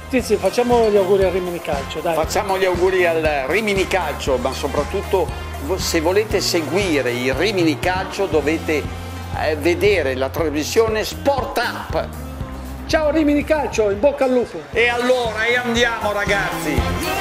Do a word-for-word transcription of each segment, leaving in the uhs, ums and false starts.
Tizi, facciamo gli auguri al Rimini Calcio, dai. Facciamo gli auguri al Rimini Calcio, ma soprattutto se volete seguire il Rimini Calcio dovete eh, vedere la trasmissione Sport Up. Ciao Rimini Calcio, in bocca al lupo. E allora, e andiamo ragazzi!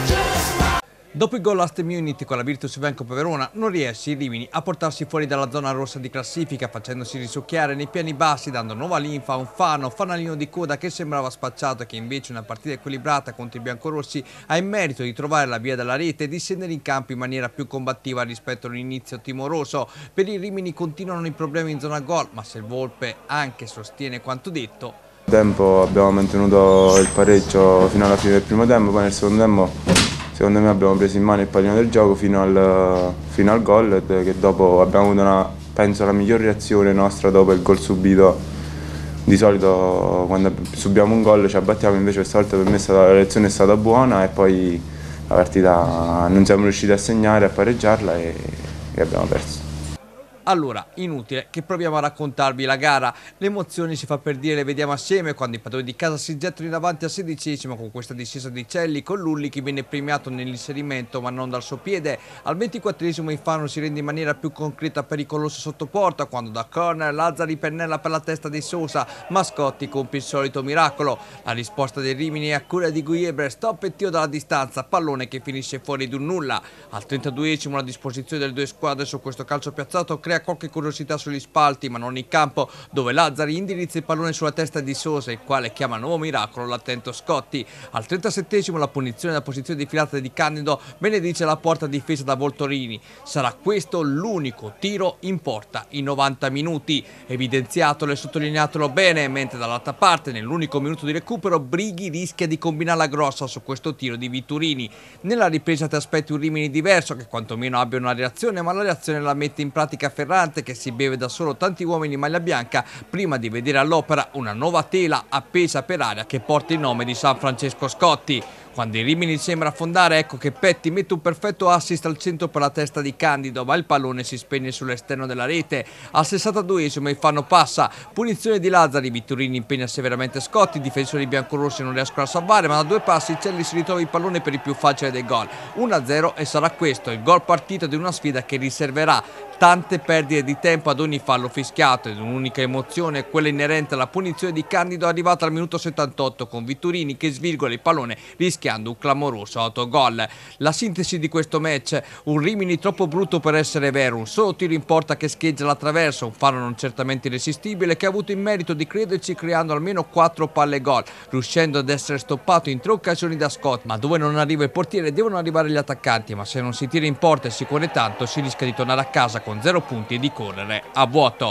Dopo il gol last minute con la Virtus Vencope Verona, non riesce il Rimini a portarsi fuori dalla zona rossa di classifica, facendosi risucchiare nei piani bassi, dando nuova linfa a un Fano, fanalino di coda che sembrava spacciato e che invece una partita equilibrata contro i biancorossi ha il merito di trovare la via dalla rete e di scendere in campo in maniera più combattiva rispetto all'inizio timoroso. Per il Rimini continuano i problemi in zona gol, ma se il Volpe anche sostiene quanto detto. Tempo abbiamo mantenuto il pareggio fino alla fine del primo tempo, poi nel secondo tempo secondo me abbiamo preso in mano il pallino del gioco fino al, fino al gol, che dopo abbiamo avuto una, penso la miglior reazione nostra dopo il gol subito. Di solito quando subiamo un gol ci abbattiamo, invece questa volta per me è stata, la reazione è stata buona e poi la partita non siamo riusciti a segnare, a pareggiarla e, e abbiamo perso. Allora, inutile che proviamo a raccontarvi la gara, l'emozione si fa per dire, le vediamo assieme quando i padroni di casa si gettano in avanti al sedicesimo con questa discesa di Celli, con Lulli che viene premiato nell'inserimento ma non dal suo piede. Al ventiquattresimo il Fano si rende in maniera più concreta pericoloso sotto porta quando da corner Lazzari pennella per la testa di Sosa, ma Scotti compie il solito miracolo. La risposta del Rimini è a cura di Guieber, stop e tiro dalla distanza, pallone che finisce fuori di un nulla. Al trentaduesimo la disposizione delle due squadre su questo calcio piazzato crea qualche curiosità sugli spalti ma non in campo, dove Lazzari indirizza il pallone sulla testa di Sosa, il quale chiama nuovo miracolo l'attento Scotti. Al trentasettesimo la punizione della posizione di filata di Candido benedice la porta difesa da Voltorini. Sarà questo l'unico tiro in porta in novanta minuti, evidenziatelo e sottolineatelo bene, mentre dall'altra parte nell'unico minuto di recupero Brighi rischia di combinare la grossa su questo tiro di Vitturini. Nella ripresa ti aspetti un Rimini diverso, che quantomeno abbia una reazione, ma la reazione la mette in pratica Ferrante, che si beve da solo tanti uomini in maglia bianca prima di vedere all'opera una nuova tela appesa per aria che porta il nome di San Francesco Scotti. Quando il Rimini sembra affondare, ecco che Petti mette un perfetto assist al centro per la testa di Candido, ma il pallone si spegne sull'esterno della rete. Al sessantaduesimo il Fano passa, punizione di Lazzari, Vitturini impegna severamente Scotti, i difensori biancorossi non riescono a salvare, ma da due passi Celli si ritrova il pallone per il più facile dei gol. uno a zero e sarà questo il gol partito di una sfida che riserverà tante perdite di tempo ad ogni fallo fischiato, ed un'unica emozione, quella inerente alla punizione di Candido, arrivata al minuto settantotto con Vitturini che svirgola il pallone rischiando un clamoroso autogol. La sintesi di questo match: un Rimini troppo brutto per essere vero, un solo tiro in porta che scheggia l'attraverso, un Fano non certamente irresistibile che ha avuto il merito di crederci creando almeno quattro palle gol, riuscendo ad essere stoppato in tre occasioni da Scott, ma dove non arriva il portiere devono arrivare gli attaccanti, ma se non si tira in porta e si corre tanto si rischia di tornare a casa con zero punti e di correre a vuoto.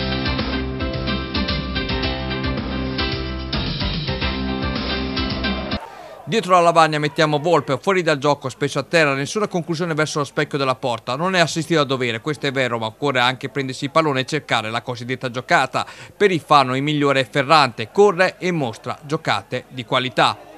Dietro la lavagna mettiamo Volpe, fuori dal gioco, spesso a terra, nessuna conclusione verso lo specchio della porta. Non è assistito a dovere, questo è vero, ma occorre anche prendersi il pallone e cercare la cosiddetta giocata. Per il Fano il migliore è Ferrante, corre e mostra giocate di qualità.